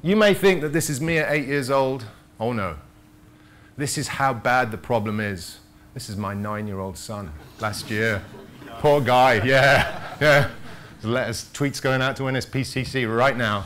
You may think that this is me at 8 years old. Oh no. This is how bad the problem is. This is my 9-year-old son last year. Poor guy, yeah. Letters, tweets going out to NSPCC right now.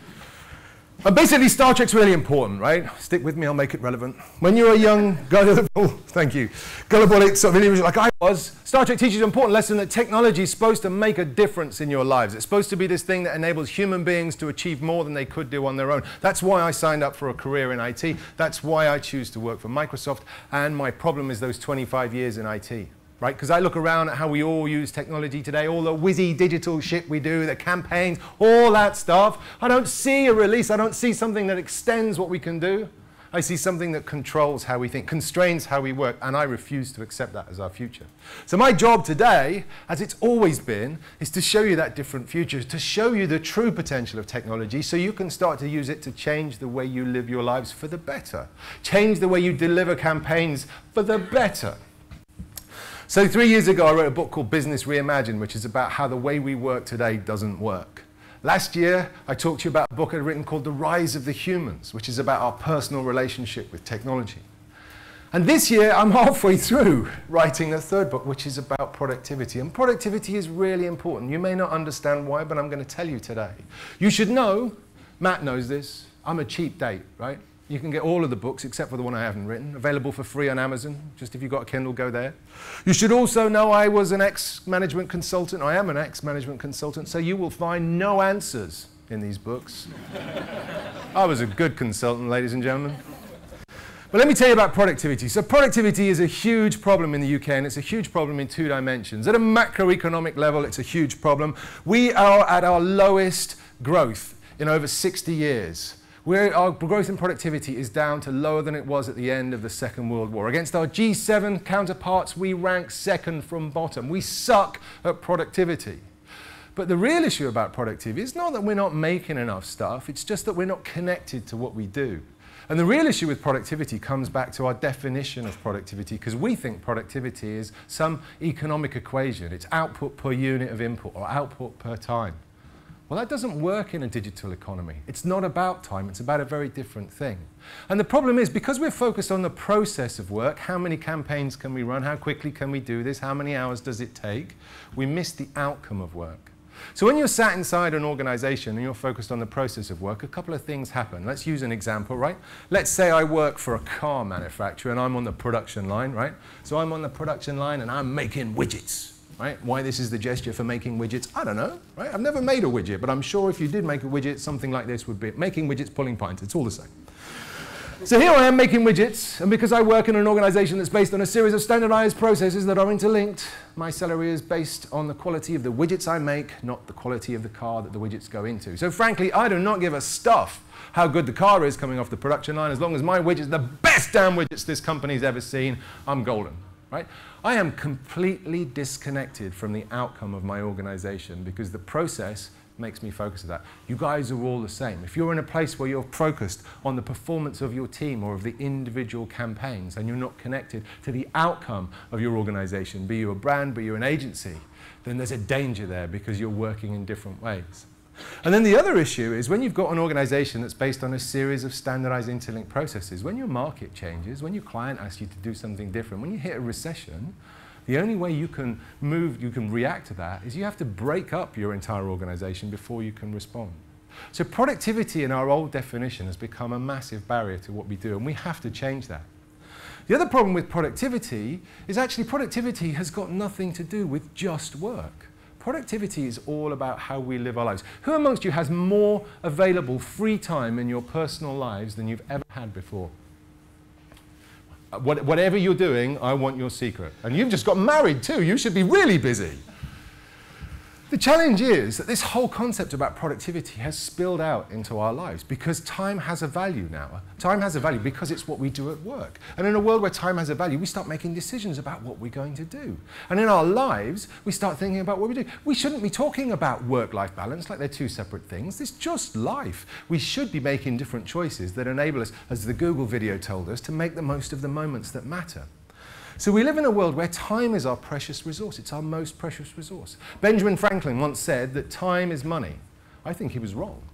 But basically, Star Trek's really important, right? Stick with me, I'll make it relevant. When you're a young, gullible, thank you, gullible sort of individual like I was, Star Trek teaches you an important lesson that technology is supposed to make a difference in your lives. It's supposed to be this thing that enables human beings to achieve more than they could do on their own. That's why I signed up for a career in IT. That's why I choose to work for Microsoft. And my problem is those 25 years in IT. Right? Because I look around at how we all use technology today, all the whizzy digital shit we do, the campaigns, all that stuff. I don't see a release. I don't see something that extends what we can do. I see something that controls how we think, constrains how we work, and I refuse to accept that as our future. So my job today, as it's always been, is to show you that different future, to show you the true potential of technology so you can start to use it to change the way you live your lives for the better, change the way you deliver campaigns for the better. So 3 years ago, I wrote a book called Business Reimagined, which is about how the way we work today doesn't work. Last year, I talked to you about a book I'd written called The Rise of the Humans, which is about our personal relationship with technology. And this year, I'm halfway through writing the third book, which is about productivity. And productivity is really important. You may not understand why, but I'm going to tell you today. You should know, Matt knows this, I'm a cheap date, right? You can get all of the books, except for the one I haven't written, available for free on Amazon. Just if you've got a Kindle, go there. You should also know I was an ex-management consultant. I am an ex-management consultant, so you will find no answers in these books. I was a good consultant, ladies and gentlemen. But let me tell you about productivity. So productivity is a huge problem in the UK, and it's a huge problem in 2 dimensions. At a macroeconomic level, it's a huge problem. We are at our lowest growth in over 60 years. Our growth in productivity is down to lower than it was at the end of the Second World War. Against our G7 counterparts, we rank second from bottom. We suck at productivity. But the real issue about productivity is not that we're not making enough stuff, it's just that we're not connected to what we do. And the real issue with productivity comes back to our definition of productivity, because we think productivity is some economic equation. It's output per unit of input or output per time. Well, that doesn't work in a digital economy. It's not about time, it's about a very different thing. And the problem is, because we're focused on the process of work, how many campaigns can we run, how quickly can we do this, how many hours does it take, we miss the outcome of work. So when you're sat inside an organization and you're focused on the process of work, a couple of things happen. Let's use an example, right? Let's say I work for a car manufacturer and I'm on the production line, right? So I'm on the production line and I'm making widgets. Right? Why this is the gesture for making widgets, I don't know. Right? I've never made a widget, but I'm sure if you did make a widget, something like this would be making widgets, pulling pints. It's all the same. So here I am making widgets, and because I work in an organization that's based on a series of standardized processes that are interlinked, my salary is based on the quality of the widgets I make, not the quality of the car that the widgets go into. So frankly, I do not give a stuff how good the car is coming off the production line. As long as my widgets are the best damn widgets this company's ever seen, I'm golden. Right? I am completely disconnected from the outcome of my organization because the process makes me focus on that. You guys are all the same. If you're in a place where you're focused on the performance of your team or of the individual campaigns and you're not connected to the outcome of your organization, be you a brand, be you an agency, then there's a danger there because you're working in different ways. And then the other issue is when you've got an organization that's based on a series of standardized interlinked processes, when your market changes, when your client asks you to do something different, when you hit a recession, the only way you can react to that is you have to break up your entire organization before you can respond. So productivity in our old definition has become a massive barrier to what we do, and we have to change that. The other problem with productivity is actually productivity has got nothing to do with just work. Productivity is all about how we live our lives. Who amongst you has more available free time in your personal lives than you've ever had before? Whatever you're doing, I want your secret. And you've just got married too. You should be really busy. The challenge is that this whole concept about productivity has spilled out into our lives because time has a value now. Time has a value because it's what we do at work. And in a world where time has a value, we start making decisions about what we're going to do. And in our lives, we start thinking about what we do. We shouldn't be talking about work-life balance like they're two separate things. It's just life. We should be making different choices that enable us, as the Google video told us, to make the most of the moments that matter. So we live in a world where time is our precious resource. It's our most precious resource. Benjamin Franklin once said that time is money. I think he was wrong.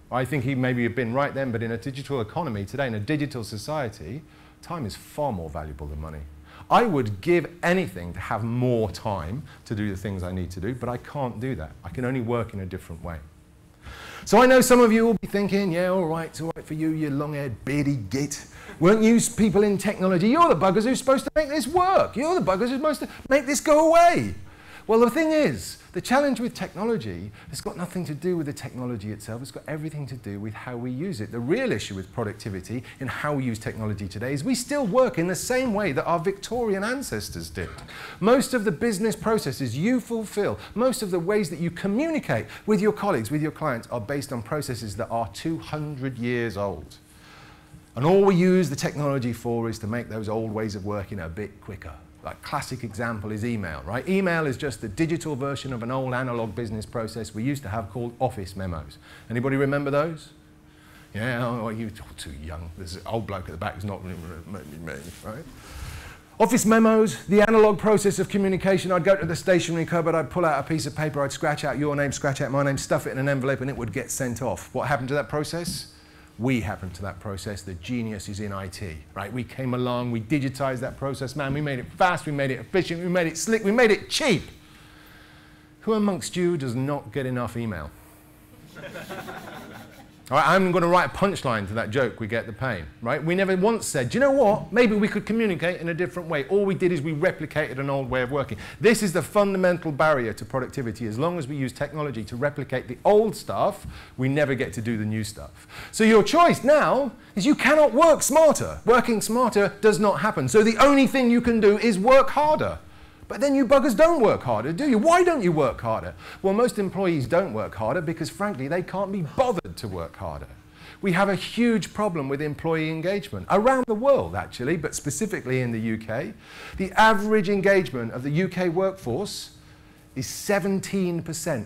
I think he maybe had been right then, but in a digital economy today, in a digital society, time is far more valuable than money. I would give anything to have more time to do the things I need to do, but I can't do that. I can only work in a different way. So I know some of you will be thinking, yeah, all right, it's all right for you, you long-haired, beardy git. Weren't you people in technology? You're the buggers who's supposed to make this work. You're the buggers who's supposed to make this go away. Well, the thing is, the challenge with technology has got nothing to do with the technology itself. It's got everything to do with how we use it. The real issue with productivity and how we use technology today is we still work in the same way that our Victorian ancestors did. Most of the business processes you fulfill, most of the ways that you communicate with your colleagues, with your clients, are based on processes that are 200 years old. And all we use the technology for is to make those old ways of working a bit quicker. Like classic example is email, right? Email is just the digital version of an old analog business process we used to have called office memos. Anybody remember those? Yeah, oh, you're too young. There's an old bloke at the back who's not really me, right? Office memos, the analog process of communication. I'd go to the stationery cupboard, I'd pull out a piece of paper, I'd scratch out your name, scratch out my name, stuff it in an envelope, and it would get sent off. What happened to that process? We happened to that process. The genius is in IT, right? We came along, we digitized that process, man. We made it fast, we made it efficient, we made it slick, we made it cheap. Who amongst you does not get enough email? All right, I'm going to write a punchline to that joke, we get the pain, right? We never once said, do you know what? Maybe we could communicate in a different way. All we did is we replicated an old way of working. This is the fundamental barrier to productivity. As long as we use technology to replicate the old stuff, we never get to do the new stuff. So your choice now is you cannot work smarter. Working smarter does not happen. So the only thing you can do is work harder. But then you buggers don't work harder, do you? Why don't you work harder? Well, most employees don't work harder because, frankly, they can't be bothered to work harder. We have a huge problem with employee engagement around the world, actually, but specifically in the UK. The average engagement of the UK workforce is 17%,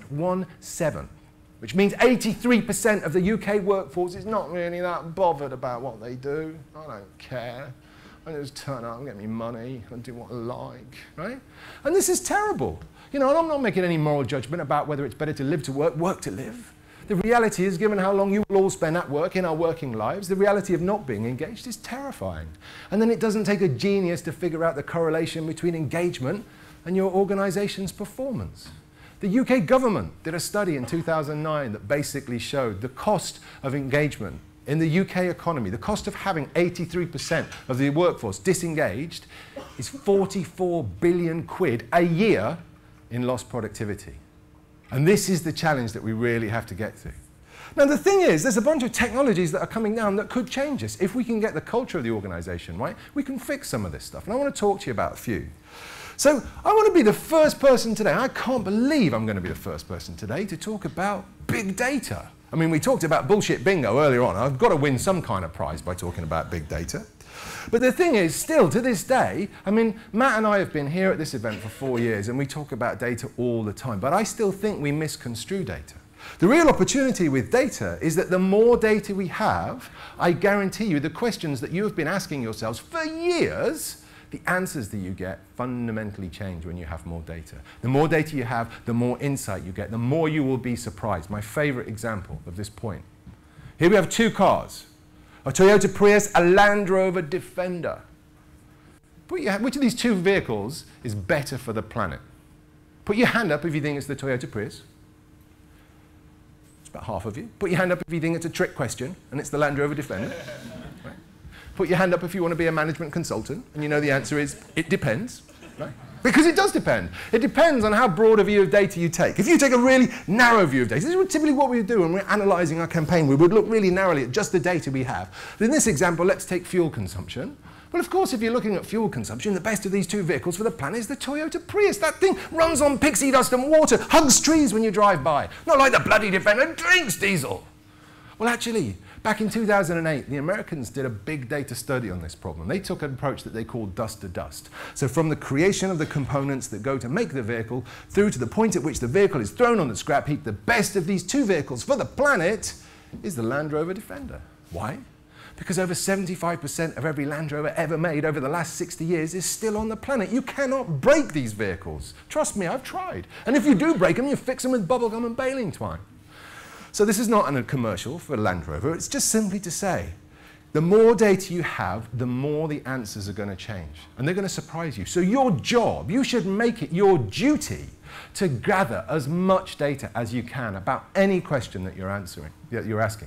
1-7, which means 83% of the UK workforce is not really that bothered about what they do. I don't care. I just turn up and get me money and do what I like, right? And this is terrible. You know, and I'm not making any moral judgment about whether it's better to live to work, work to live. The reality is, given how long you will all spend at work in our working lives, the reality of not being engaged is terrifying. And then it doesn't take a genius to figure out the correlation between engagement and your organization's performance. The UK government did a study in 2009 that basically showed the cost of engagement in the UK economy, the cost of having 83% of the workforce disengaged is 44 billion quid a year in lost productivity. And this is the challenge that we really have to get to. Now the thing is, there's a bunch of technologies that are coming down that could change this. If we can get the culture of the organization right, we can fix some of this stuff. And I want to talk to you about a few. So I want to be the first person today, I can't believe I'm going to be the first person today to talk about big data. I mean, we talked about bullshit bingo earlier on. I've got to win some kind of prize by talking about big data. But the thing is, still to this day, I mean, Matt and I have been here at this event for 4 years and we talk about data all the time, but I still think we misconstrue data. The real opportunity with data is that the more data we have, I guarantee you the questions that you have been asking yourselves for years, the answers that you get fundamentally change when you have more data. The more data you have, the more insight you get, the more you will be surprised. My favorite example of this point. Here we have two cars, a Toyota Prius, a Land Rover Defender. Which of these two vehicles is better for the planet? Put your hand up if you think it's the Toyota Prius. It's about half of you. Put your hand up if you think it's a trick question and it's the Land Rover Defender. Put your hand up if you want to be a management consultant, and you know the answer is, it depends, right? Because it does depend. It depends on how broad a view of data you take. If you take a really narrow view of data, this is typically what we do when we're analyzing our campaign. We would look really narrowly at just the data we have. In this example, let's take fuel consumption. Well, of course, if you're looking at fuel consumption, the best of these two vehicles for the planet is the Toyota Prius. That thing runs on pixie dust and water, hugs trees when you drive by. Not like the bloody Defender, drinks diesel. Well, actually, back in 2008, the Americans did a big data study on this problem. They took an approach that they called dust to dust. So from the creation of the components that go to make the vehicle through to the point at which the vehicle is thrown on the scrap heap, the best of these two vehicles for the planet is the Land Rover Defender. Why? Because over 75% of every Land Rover ever made over the last 60 years is still on the planet. You cannot break these vehicles. Trust me, I've tried. And if you do break them, you fix them with bubblegum and baling twine. So this is not a commercial for Land Rover. It's just simply to say, the more data you have, the more the answers are going to change. And they're going to surprise you. So your job, you should make it your duty to gather as much data as you can about any question that you're asking.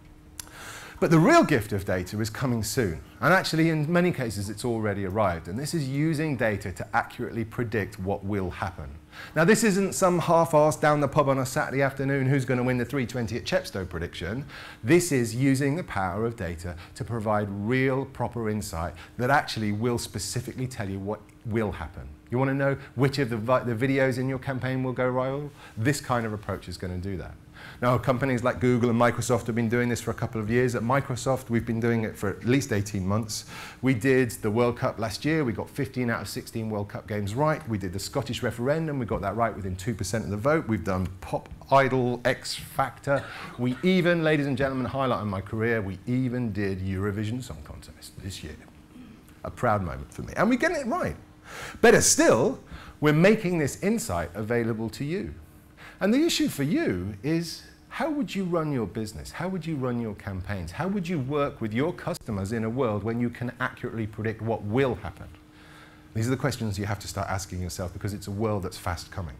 But the real gift of data is coming soon. And actually, in many cases, it's already arrived. And this is using data to accurately predict what will happen. Now, this isn't some half-assed down the pub on a Saturday afternoon who's going to win the 320 at Chepstow prediction. This is using the power of data to provide real, proper insight that actually will specifically tell you what will happen. You want to know which of the videos in your campaign will go viral? This kind of approach is going to do that. Now, companies like Google and Microsoft have been doing this for a couple of years. At Microsoft, we've been doing it for at least 18 months. We did the World Cup last year. We got 15 out of 16 World Cup games right. We did the Scottish referendum. We got that right within 2% of the vote. We've done Pop Idol, X Factor. We even, ladies and gentlemen, highlight in my career, we even did Eurovision Song Contest this year. A proud moment for me. And we're getting it right. Better still, we're making this insight available to you. And the issue for you is, how would you run your business? How would you run your campaigns? How would you work with your customers in a world when you can accurately predict what will happen? These are the questions you have to start asking yourself, because it's a world that's fast coming.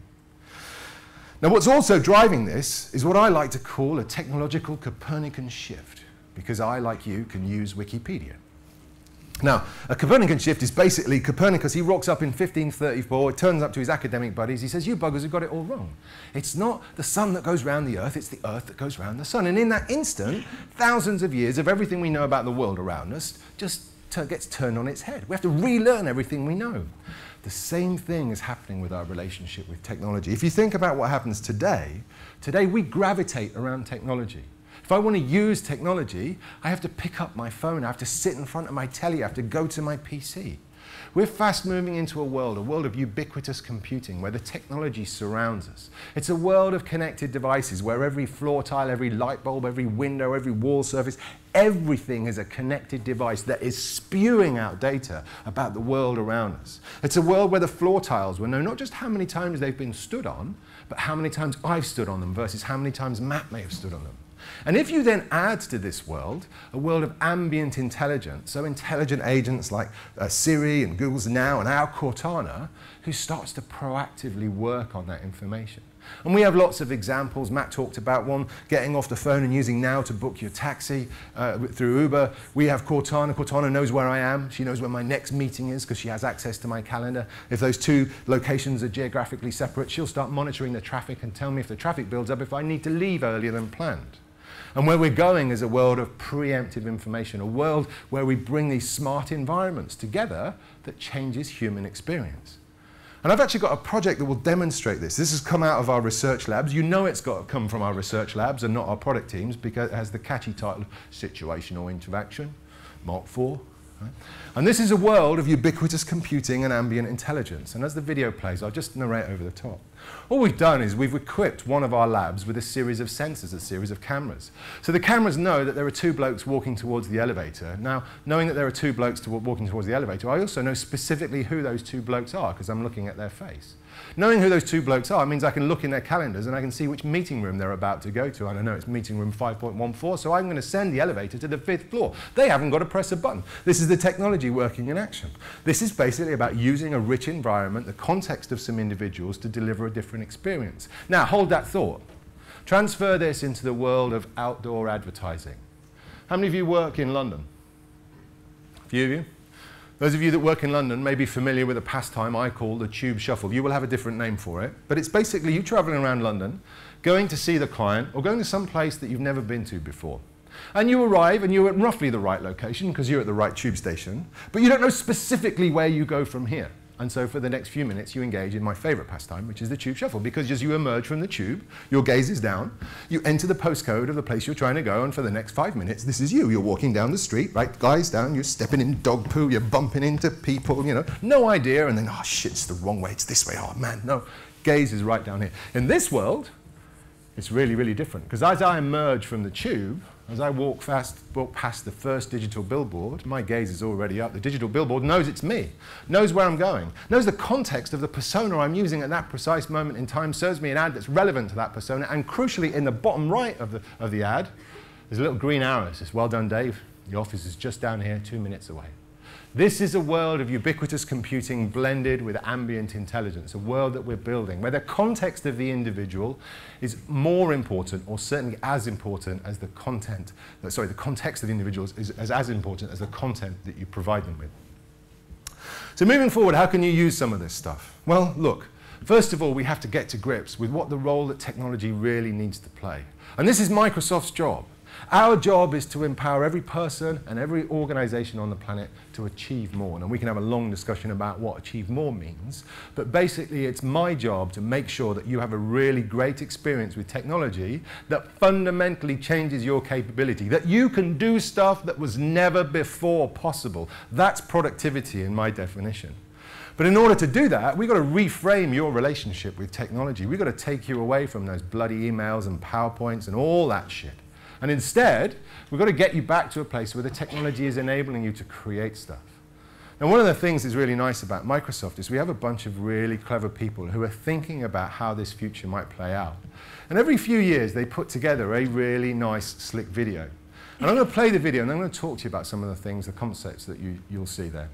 Now, what's also driving this is what I like to call a technological Copernican shift, because I, like you, can use Wikipedia. Now, a Copernican shift is basically Copernicus. He rocks up in 1534, turns up to his academic buddies. He says, you buggers have got it all wrong. It's not the sun that goes round the earth, it's the earth that goes round the sun. And in that instant, thousands of years of everything we know about the world around us just gets turned on its head. We have to relearn everything we know. The same thing is happening with our relationship with technology. If you think about what happens today we gravitate around technology. If I want to use technology, I have to pick up my phone, I have to sit in front of my telly, I have to go to my PC. We're fast moving into a world of ubiquitous computing, where the technology surrounds us. It's a world of connected devices, where every floor tile, every light bulb, every window, every wall surface, everything is a connected device that is spewing out data about the world around us. It's a world where the floor tiles will know not just how many times they've been stood on, but how many times I've stood on them versus how many times Matt may have stood on them. And if you then add to this world a world of ambient intelligence, so intelligent agents like Siri and Google's Now and our Cortana, who starts to proactively work on that information. And we have lots of examples. Matt talked about one, getting off the phone and using Now to book your taxi through Uber. We have Cortana. Cortana knows where I am. She knows where my next meeting is because she has access to my calendar. If those two locations are geographically separate, she'll start monitoring the traffic and tell me if the traffic builds up, if I need to leave earlier than planned. And where we're going is a world of preemptive information, a world where we bring these smart environments together that changes human experience. And I've actually got a project that will demonstrate this. This has come out of our research labs. You know it's got to come from our research labs and not our product teams, because it has the catchy title, Situational Interaction, Mark IV. Right? And this is a world of ubiquitous computing and ambient intelligence. And as the video plays, I'll just narrate over the top. All we've done is we've equipped one of our labs with a series of sensors, a series of cameras. So the cameras know that there are two blokes walking towards the elevator. Now, knowing that there are two blokes walking towards the elevator, I also know specifically who those two blokes are, because I'm looking at their face. Knowing who those two blokes are means I can look in their calendars and I can see which meeting room they're about to go to. And I know it's meeting room 5.14, so I'm going to send the elevator to the 5th floor. They haven't got to press a button. This is the technology working in action. This is basically about using a rich environment, the context of some individuals, to deliver a different experience. Now, hold that thought. Transfer this into the world of outdoor advertising. How many of you work in London? A few of you? Those of you that work in London may be familiar with a pastime I call the tube shuffle. You will have a different name for it, but it's basically you traveling around London, going to see the client, or going to some place that you've never been to before. And you arrive, and you're at roughly the right location, because you're at the right tube station, but you don't know specifically where you go from here. And so for the next few minutes, you engage in my favorite pastime, which is the tube shuffle, because as you emerge from the tube, your gaze is down, you enter the postcode of the place you're trying to go, and for the next 5 minutes, this is you. You're walking down the street, right, guys down, you're stepping in dog poo, you're bumping into people, you know, no idea, and then, oh shit, it's the wrong way, it's this way, oh man, no. Gaze is right down here. In this world, it's really, really different. Because as I emerge from the tube, as I walk past the first digital billboard, my gaze is already up. The digital billboard knows it's me, knows where I'm going, knows the context of the persona I'm using at that precise moment in time, serves me an ad that's relevant to that persona, and crucially, in the bottom right of the ad, there's a little green arrow that says, "Well done, Dave. The office is just down here, 2 minutes away." This is a world of ubiquitous computing blended with ambient intelligence, a world that we're building, where the context of the individual is more important, or certainly as important as the content. Sorry, the context of the individuals is as important as the content that you provide them with. So moving forward, how can you use some of this stuff? Well, look, first of all, we have to get to grips with what the role that technology really needs to play. And this is Microsoft's job. Our job is to empower every person and every organization on the planet to achieve more. And we can have a long discussion about what achieve more means, but basically it's my job to make sure that you have a really great experience with technology that fundamentally changes your capability, that you can do stuff that was never before possible. That's productivity in my definition. But in order to do that, we've got to reframe your relationship with technology. We've got to take you away from those bloody emails and PowerPoints and all that shit. And instead, we've got to get you back to a place where the technology is enabling you to create stuff. Now, one of the things that's really nice about Microsoft is we have a bunch of really clever people who are thinking about how this future might play out. And every few years, they put together a really nice, slick video. And I'm going to play the video, and I'm going to talk to you about some of the things, the concepts that you'll see there.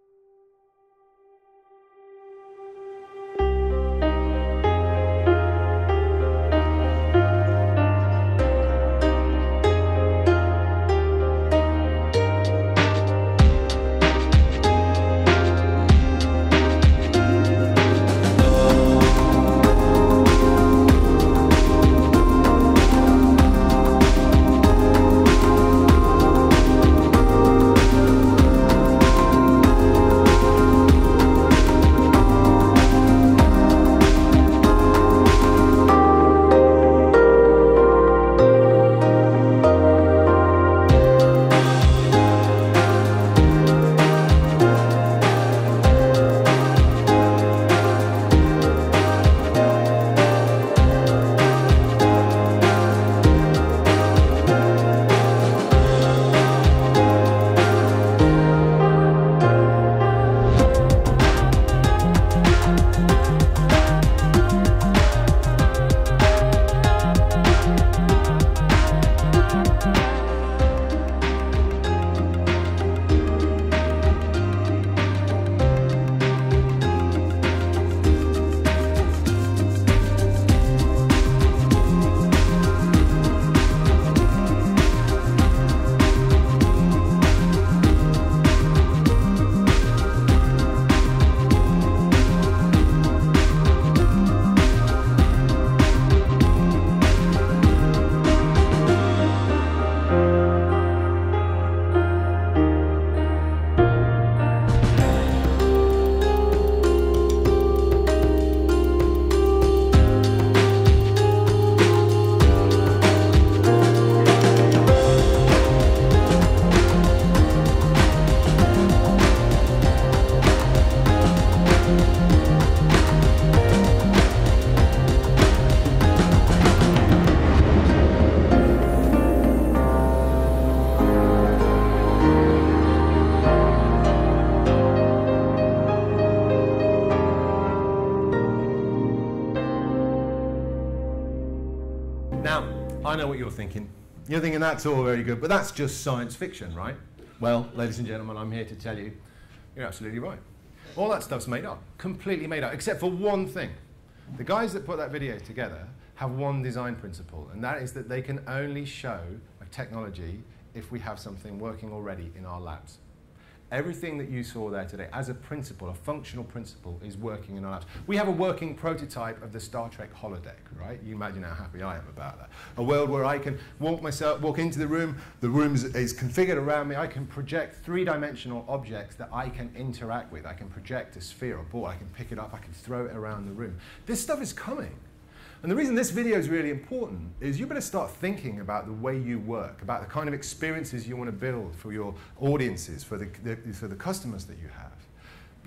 I know what you're thinking. You're thinking that's all very good, but that's just science fiction, right? Well, ladies and gentlemen, I'm here to tell you, you're absolutely right. All that stuff's made up, completely made up, except for one thing. The guys that put that video together have one design principle, and that is that they can only show a technology if we have something working already in our labs. Everything that you saw there today, as a principle, a functional principle, is working in our labs. We have a working prototype of the Star Trek holodeck, right? You imagine how happy I am about that. A world where I can walk into the room is configured around me, I can project three-dimensional objects that I can interact with. I can project a sphere or ball, I can pick it up, I can throw it around the room. This stuff is coming. And the reason this video is really important is you better start thinking about the way you work, about the kind of experiences you want to build for your audiences, for the customers that you have. Because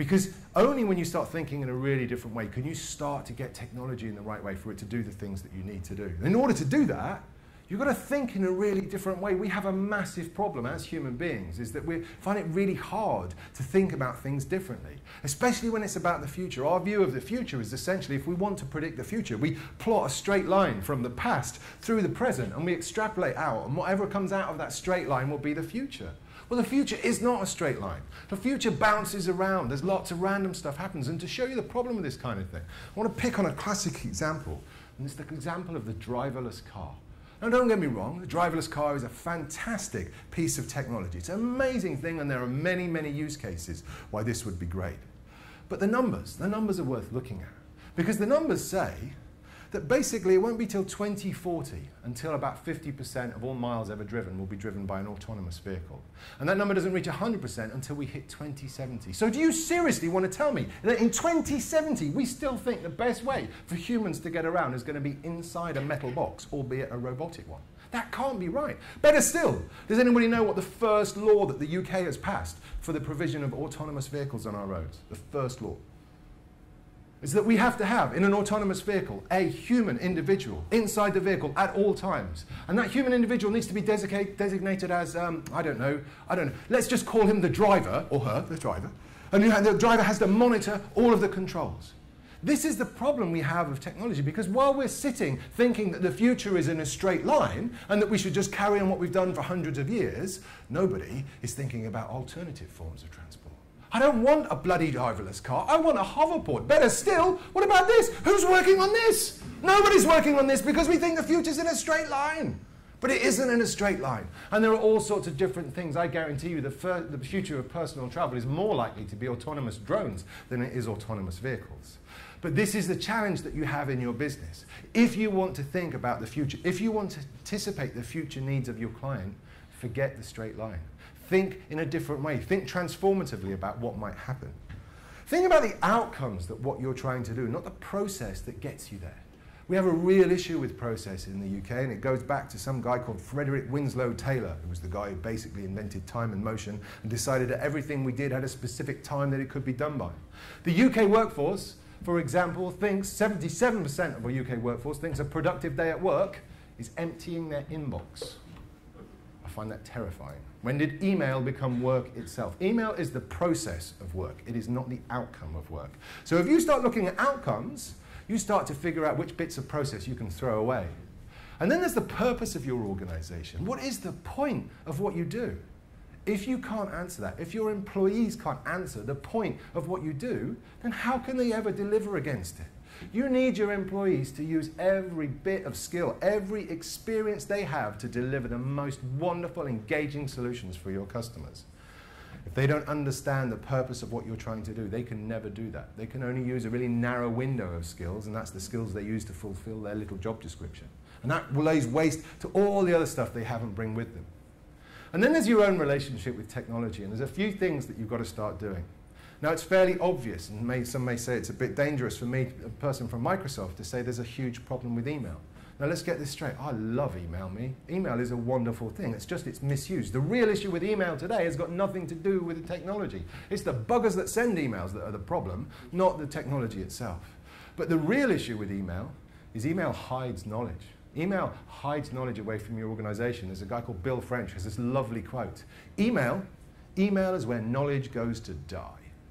Only when you start thinking in a really different way can you start to get technology in the right way for it to do the things that you need to do. In order to do that, you've got to think in a really different way. We have a massive problem as human beings, is that we find it really hard to think about things differently, especially when it's about the future. Our view of the future is essentially, if we want to predict the future, we plot a straight line from the past through the present, and we extrapolate out, and whatever comes out of that straight line will be the future. Well, the future is not a straight line. The future bounces around. There's lots of random stuff happens. And to show you the problem with this kind of thing, I want to pick on a classic example, and it's the example of the driverless car. Now, don't get me wrong, the driverless car is a fantastic piece of technology. It's an amazing thing, and there are many, many use cases why this would be great. But the numbers are worth looking at. Because the numbers say that basically it won't be till 2040 until about 50% of all miles ever driven will be driven by an autonomous vehicle. And that number doesn't reach 100% until we hit 2070. So do you seriously want to tell me that in 2070 we still think the best way for humans to get around is going to be inside a metal box, albeit a robotic one? That can't be right. Better still, does anybody know what the first law that the UK has passed for the provision of autonomous vehicles on our roads? The first law is that we have to have, in an autonomous vehicle, a human individual inside the vehicle at all times. And that human individual needs to be designated as, I don't know, let's just call him the driver, or her, the driver. And the driver has to monitor all of the controls. This is the problem we have with technology, because while we're sitting thinking that the future is in a straight line and that we should just carry on what we've done for hundreds of years, nobody is thinking about alternative forms of transport. I don't want a bloody driverless car. I want a hoverboard. Better still, what about this? Who's working on this? Nobody's working on this because we think the future's in a straight line. But it isn't in a straight line. And there are all sorts of different things. I guarantee you the future of personal travel is more likely to be autonomous drones than it is autonomous vehicles. But this is the challenge that you have in your business. If you want to think about the future, if you want to anticipate the future needs of your client, forget the straight line. Think in a different way. Think transformatively about what might happen. Think about the outcomes that what you're trying to do, not the process that gets you there. We have a real issue with process in the UK, and it goes back to some guy called Frederick Winslow Taylor, who was the guy who basically invented time and motion and decided that everything we did had a specific time that it could be done by. The UK workforce, for example, thinks 77% of our UK workforce thinks a productive day at work is emptying their inbox. I find that terrifying. When did email become work itself? Email is the process of work. It is not the outcome of work. So if you start looking at outcomes, you start to figure out which bits of process you can throw away. And then there's the purpose of your organization. What is the point of what you do? If you can't answer that, if your employees can't answer the point of what you do, then how can they ever deliver against it? You need your employees to use every bit of skill, every experience they have to deliver the most wonderful, engaging solutions for your customers. If they don't understand the purpose of what you're trying to do, they can never do that. They can only use a really narrow window of skills, and that's the skills they use to fulfill their little job description. And that lays waste to all the other stuff they haven't bring with them. And then there's your own relationship with technology, and there's a few things that you've got to start doing. Now, it's fairly obvious, and some may say it's a bit dangerous for me, a person from Microsoft, to say there's a huge problem with email. Now, let's get this straight. I love email, Email is a wonderful thing. It's just it's misused. The real issue with email today has got nothing to do with the technology. It's the buggers that send emails that are the problem, not the technology itself. But the real issue with email is email hides knowledge. Email hides knowledge away from your organization. There's a guy called Bill French who has this lovely quote. Email is where knowledge goes to die.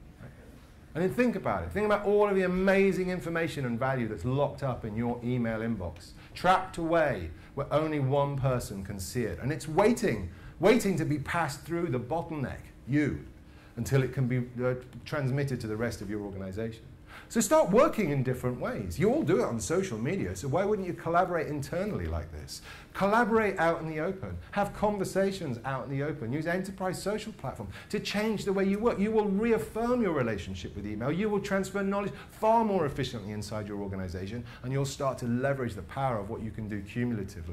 And then think about it. Think about all of the amazing information and value that's locked up in your email inbox, trapped away where only one person can see it. And it's waiting to be passed through the bottleneck, you, until it can be transmitted to the rest of your organization. So start working in different ways. You all do it on social media, so why wouldn't you collaborate internally like this? Collaborate out in the open. Have conversations out in the open. Use enterprise social platform to change the way you work. You will reaffirm your relationship with email. You will transfer knowledge far more efficiently inside your organization, and you'll start to leverage the power of what you can do cumulatively.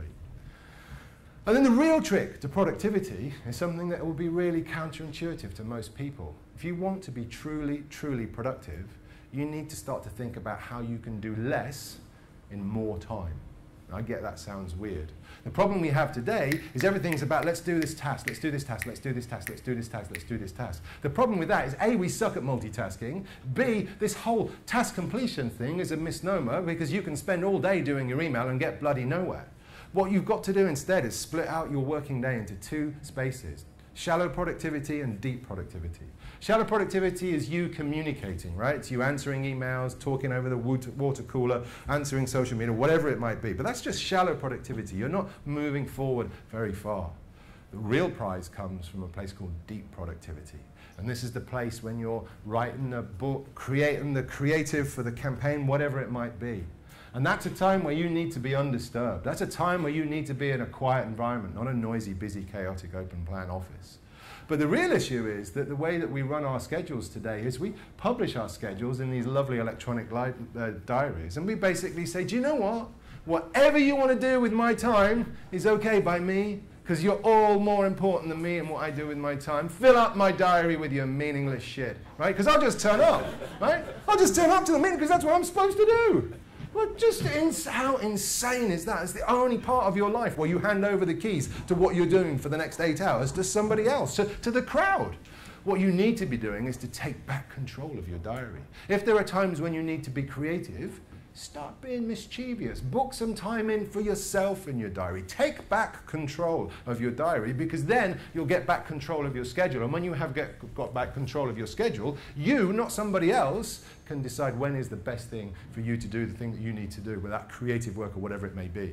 And then the real trick to productivity is something that will be really counterintuitive to most people. If you want to be truly, truly productive, you need to start to think about how you can do less in more time. I get that sounds weird. The problem we have today is everything's about let's do this task, let's do this task, let's do this task, let's do this task, let's do this task. The problem with that is A, we suck at multitasking. B, this whole task completion thing is a misnomer because you can spend all day doing your email and get bloody nowhere. What you've got to do instead is split out your working day into two spaces. Shallow productivity and deep productivity. Shallow productivity is you communicating, right? It's you answering emails, talking over the water cooler, answering social media, whatever it might be. But that's just shallow productivity. You're not moving forward very far. The real prize comes from a place called deep productivity. And this is the place when you're writing a book, creating the creative for the campaign, whatever it might be. And that's a time where you need to be undisturbed. That's a time where you need to be in a quiet environment, not a noisy, busy, chaotic, open plan office. But the real issue is that the way that we run our schedules today is we publish our schedules in these lovely electronic diaries. And we basically say, do you know what? Whatever you want to do with my time is okay by me, because you're all more important than me and what I do with my time. Fill up my diary with your meaningless shit, right? Because I'll just turn up, right? I'll just turn up to the meeting because that's what I'm supposed to do. Well, just how insane is that? It's the only part of your life where you hand over the keys to what you're doing for the next 8 hours to somebody else, to the crowd. What you need to be doing is to take back control of your diary. If there are times when you need to be creative, start being mischievous. Book some time in for yourself in your diary. Take back control of your diary, because then you'll get back control of your schedule. And when you have got back control of your schedule, you, not somebody else, can decide when is the best thing for you to do the thing that you need to do with that creative work or whatever it may be.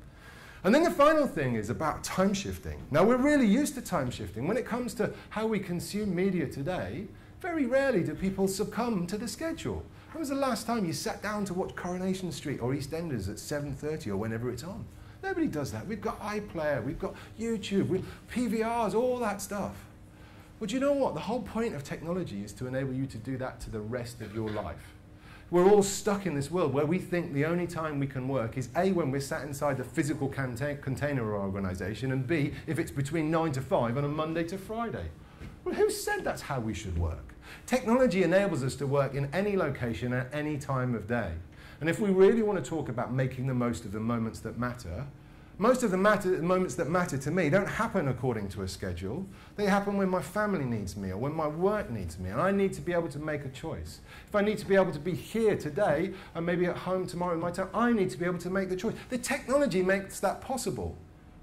And then the final thing is about time shifting. Now, we're really used to time shifting. When it comes to how we consume media today, very rarely do people succumb to the schedule. When was the last time you sat down to watch Coronation Street or EastEnders at 7:30 or whenever it's on? Nobody does that. We've got iPlayer, we've got YouTube, we've PVRs, all that stuff. Well, do you know what? The whole point of technology is to enable you to do that to the rest of your life. We're all stuck in this world where we think the only time we can work is A, when we're sat inside the physical container organization, and B, if it's between 9 to 5 on a Monday to Friday. Well, who said that's how we should work? Technology enables us to work in any location at any time of day. And if we really want to talk about making the most of the moments that matter, most of the moments that matter to me don't happen according to a schedule. They happen when my family needs me or when my work needs me, and I need to be able to make a choice. If I need to be able to be here today and maybe at home tomorrow in my time, I need to be able to make the choice. The technology makes that possible.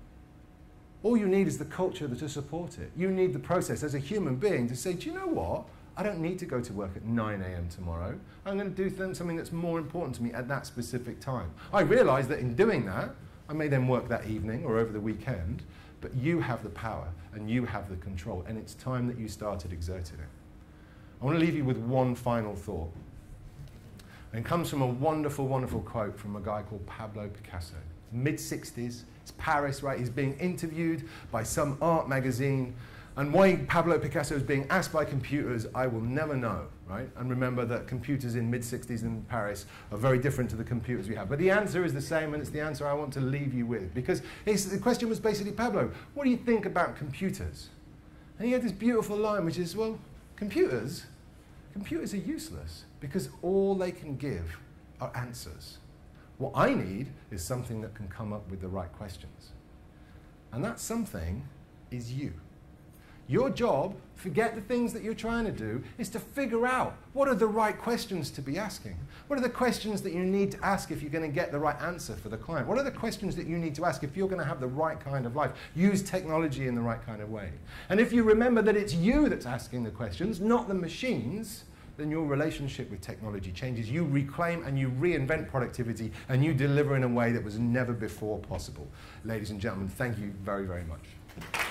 All you need is the culture to support it. You need the process as a human being to say, do you know what? I don't need to go to work at 9 a.m. tomorrow. I'm going to do something that's more important to me at that specific time. I realize that in doing that, I may then work that evening or over the weekend, but you have the power and you have the control, and it's time that you started exerting it. I want to leave you with one final thought. And it comes from a wonderful, wonderful quote from a guy called Pablo Picasso. Mid-60s, it's Paris, right? He's being interviewed by some art magazine, and why Pablo Picasso is being asked by computers, I will never know, right? And remember that computers in mid-60s in Paris are very different to the computers we have. But the answer is the same, and it's the answer I want to leave you with. Because the question was basically, Pablo, what do you think about computers? And he had this beautiful line, which is, well, computers are useless because all they can give are answers. What I need is something that can come up with the right questions. And that something is you. Your job, forget the things that you're trying to do, is to figure out what are the right questions to be asking. What are the questions that you need to ask if you're going to get the right answer for the client? What are the questions that you need to ask if you're going to have the right kind of life? Use technology in the right kind of way. And if you remember that it's you that's asking the questions, not the machines, then your relationship with technology changes. You reclaim and you reinvent productivity, and you deliver in a way that was never before possible. Ladies and gentlemen, thank you very, very much.